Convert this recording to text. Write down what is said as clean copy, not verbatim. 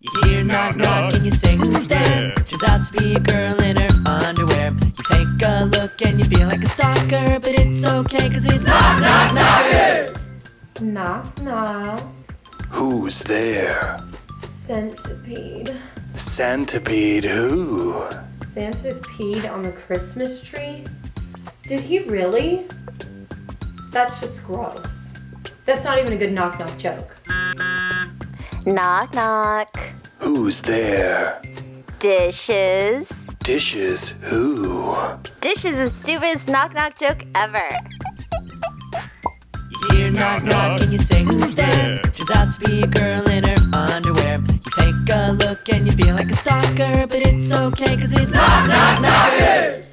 You hear knock knock and you say who's there? Turns out to be a girl in her underwear. You take a look and you feel like a stalker, but it's okay cause it's knock knock knockers. Knock knock. Who's there? Centipede. Centipede who? Centipede on the Christmas tree? Did he really? That's just gross. That's not even a good knock knock joke. Knock knock. Who's there? Dishes. Dishes who? Dishes is the stupidest knock knock joke ever. You hear knock knock and you say who's there? Turns out to be a girl in her underwear. You take a look and you feel like a stalker, but it's okay cause it's knock knock knockers.